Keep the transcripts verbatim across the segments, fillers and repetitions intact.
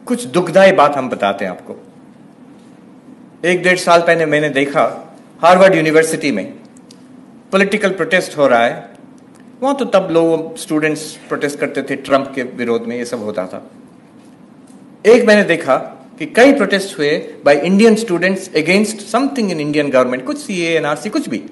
कुछ दुखदाई बात हम बताते हैं आपको। एक डेढ़ साल पहले मैंने देखा हार्वर्ड यूनिवर्सिटी में पॉलिटिकल प्रोटेस्ट हो रहा है। वहां तो तब लोग स्टूडेंट्स प्रोटेस्ट करते थे, ट्रंप के विरोध में ये सब होता था। एक मैंने देखा कि कई प्रोटेस्ट हुए by Indian students against something in Indian government, कुछ सीए एनआरसी कुछ भी,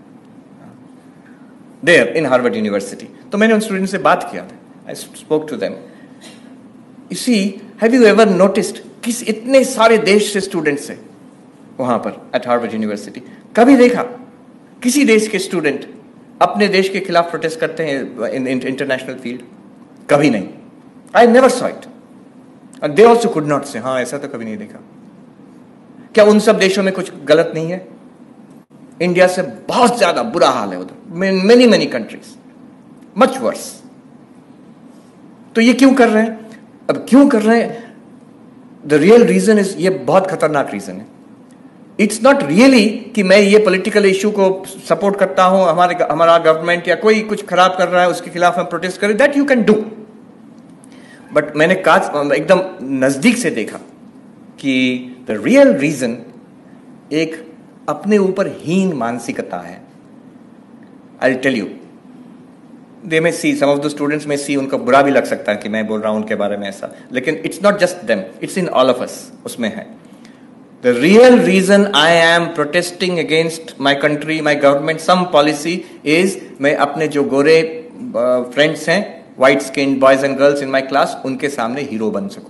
देयर इन हार्वर्ड यूनिवर्सिटी। तो मैंने उन स्टूडेंट से बात किया, I spoke to them. You see, have you ever noticed किस इतने सारे देश से स्टूडेंट्स है वहां पर एट हार्वर्ड यूनिवर्सिटी? कभी देखा किसी देश के स्टूडेंट अपने देश के खिलाफ प्रोटेस्ट करते हैं इन इंटरनेशनल फील्ड? कभी नहीं। I never saw it and they also could not say. हाँ, ऐसा तो कभी नहीं देखा। क्या उन सब देशों में कुछ गलत नहीं है? इंडिया से बहुत ज्यादा बुरा हाल है उधर, many many countries, much worse. तो ये क्यों कर रहे हैं? अब क्यों कर रहे हैं? द रियल रीजन इज, ये बहुत खतरनाक रीजन है। इट्स नॉट रियली कि मैं ये पॉलिटिकल इशू को सपोर्ट करता हूं, हमारे हमारा गवर्नमेंट या कोई कुछ खराब कर रहा है उसके खिलाफ हम प्रोटेस्ट करें, that you can do. But मैंने काज एकदम नजदीक से देखा कि द रियल रीजन एक अपने ऊपर हीन मानसिकता है। I will tell you, they may see, some of the students may see, उनको बुरा भी लग सकता है कि मैं बोल रहा हूं उनके बारे में ऐसा, लेकिन it's not just them, it's in all of us, उसमें है। The real reason I am protesting against my country, my government, some policy is मैं अपने जो गोरे फ्रेंड्स हैं, white skinned boys and girls in my class, उनके सामने hero बन सकूं।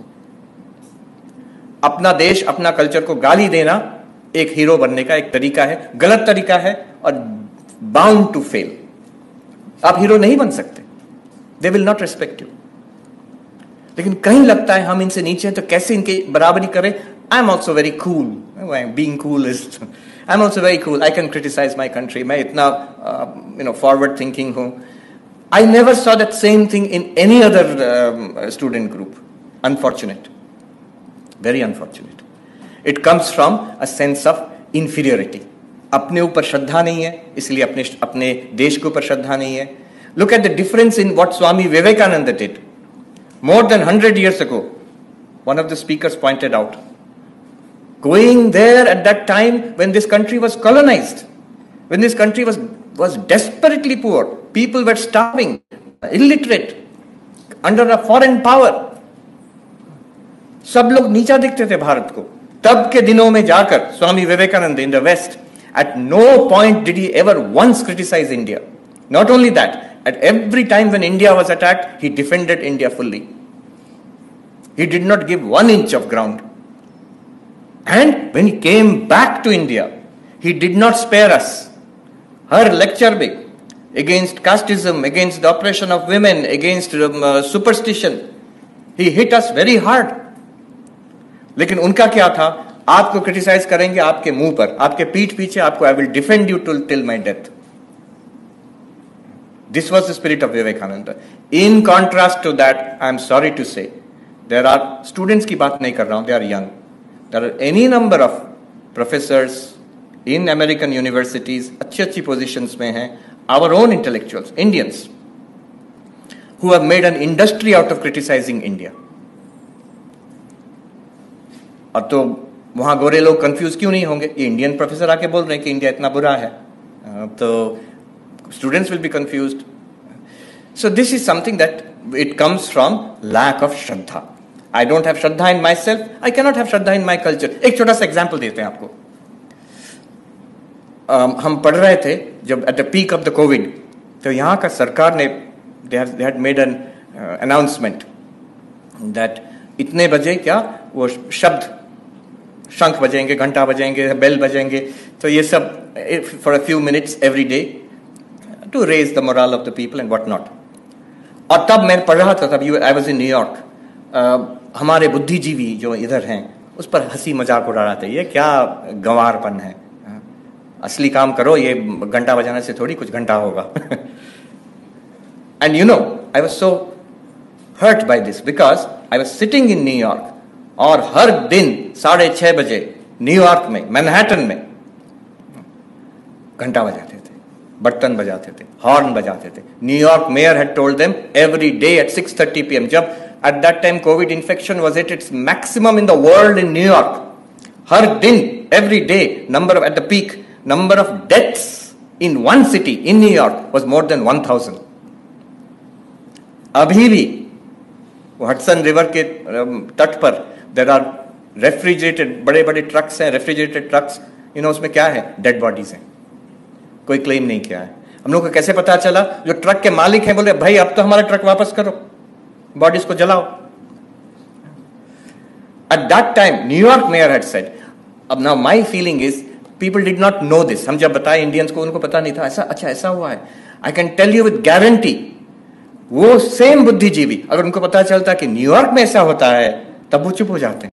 अपना देश, अपना कल्चर को गाली देना एक हीरो बनने का एक तरीका है, गलत तरीका है और bound to fail। आप हीरो नहीं बन सकते, they will not respect you। लेकिन कहीं लगता है हम इनसे नीचे हैं तो कैसे इनकी बराबरी करें। I'm also very cool. Being cool is, I'm also very cool. I can criticize my country. मैं इतना uh, you know forward thinking हूँ। I never saw that same thing in any other um, student group. Unfortunate, very unfortunate. It comes from a sense of inferiority. अपने ऊपर श्रद्धा नहीं है, इसलिए अपने अपने देश के ऊपर श्रद्धा नहीं है। Look at the difference in what Swami Vivekananda did. More than hundred years ago, one of the speakers pointed out. Going there at that time when this country was colonized, when this country was was desperately poor, people were starving, illiterate, under a foreign power. सब लोग नीचा दिखते थे भारत को। तब के दिनों में जाकर Swami Vivekananda in the West, at no point did he ever once criticize India. Not only that, at every time when India was attacked, he defended India fully. He did not give one inch of ground. And when he came back to India, he did not spare us. Her lecture big against casteism, against the oppression of women, against um, uh, superstition. He hit us very hard. लेकिन उनका क्या था? आपको criticise करेंगे आपके मुंह पर, आपके पीठ पीछे, आपको I will defend you till till my death. This was the spirit of Vivekananda. In contrast to that, I am sorry to say, there are students की बात नहीं कर रहा हूं, they are young. There are any number of professors in American universities, अच्छी अच्छी positions में हैं, our own intellectuals, Indians, who have made an industry out of criticizing India. और तो वहां गोरे लोग कंफ्यूज क्यों नहीं होंगे? ये इंडियन प्रोफेसर आके बोल रहे हैं कि इंडिया इतना बुरा है, तो students will be confused. So this is something that it comes from lack of shraddha. I don't have Shraddha in myself. I cannot have Shraddha in my culture. एक छोटा सा एग्जाम्पल देते हैं आपको। um, हम पढ़ रहे थे जब at the peak of the COVID, तो यहाँ का सरकार ने they had made an uh, announcement that इतने बजे क्या वो शब्द, शंख बजेंगे, घंटा बजेंगे, बेल बजेंगे, तो ये सब for a few minutes every day to raise the morale of the people and what not. और तब मैं पढ़ रहा था, तब I was in New York. Uh, हमारे बुद्धिजीवी जो इधर हैं उस पर हंसी मजाक उड़ा रहा था, ये क्या गंवारपन है, असली काम करो, ये घंटा बजाने से थोड़ी कुछ घंटा होगा। And you know, I was so hurt by this because I was sitting in New York, और हर दिन साढ़े छह बजे न्यूयॉर्क में, मैनहट्टन में घंटा बजाते थे, बर्तन बजाते थे, हॉर्न बजाते थे। New York mayor had told them every day at six thirty P M, जब at that time COVID infection was at its maximum in the world in New York. हर दिन, every day, number of, at the peak, number of deaths in one city in New York was more than one thousand. अभी भी Hudson river के तट पर there are refrigerated, बड़े बड़े trucks हैं, रेफ्रिजरेटेड ट्रक्स, यू नो उसमें क्या है, डेड बॉडीज हैं, कोई क्लेम नहीं किया है. हम लोग को कैसे पता चला? जो ट्रक के मालिक हैं बोले भाई अब तो हमारा ट्रक वापस करो, बॉडीज को जलाओ. At that time, New York mayor had said, अब now my feeling is, people did not know this. हम जब बताए इंडियंस को, उनको पता नहीं था. ऐसा, अच्छा ऐसा हुआ है. I can tell you with guarantee, वो सेम बुद्धिजीवी अगर उनको पता चलता कि न्यूयॉर्क में ऐसा होता है, तब वो चुप हो जाते हैं.